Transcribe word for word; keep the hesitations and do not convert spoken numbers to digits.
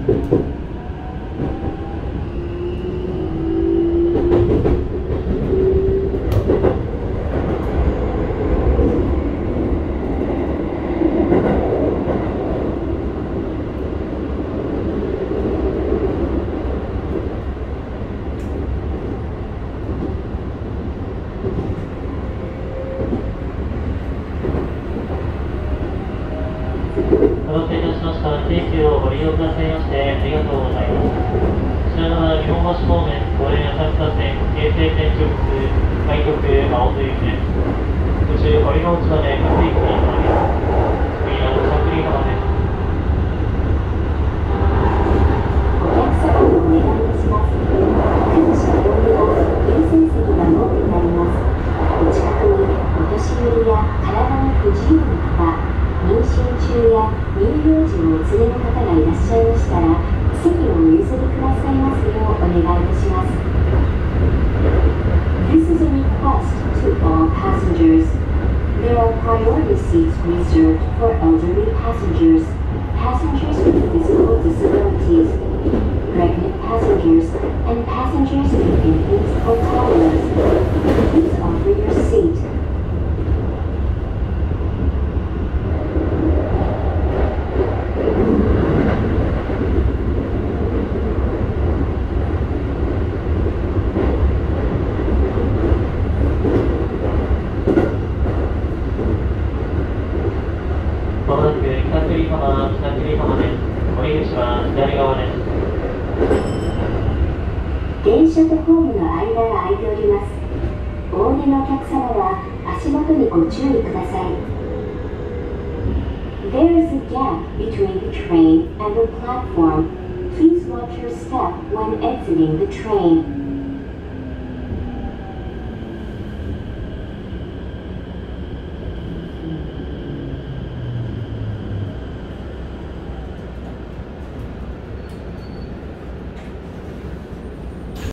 お待たせいたしました。京急をご利用くださいましてありがとうございます。こちらが日本橋方面、都営浅草線、京成線直通、開局青津行きです。途中、堀之内まで各駅に停まります。次は着離浜です。 お客様にお願いいたします。各車両には優先席が設けてあります。お近くにお年寄りや体の不自由な方、妊娠中や乳幼児をお連れの方がいらっしゃいましたら、席をお譲りくださいますようお願いいたします。This is a request to all passengers. There are priority seats reserved for elderly passengers, passengers with physical disabilities, pregnant passengers, and passengers with infants or toddlers. Please offer your seat. まもなく北久里浜、北久里浜です。降り口は左側です。 電車とホームの間が空いております。お降りのお客様は足元にご注意ください。There is a gap between the train and the platform. Please watch your step when exiting the train.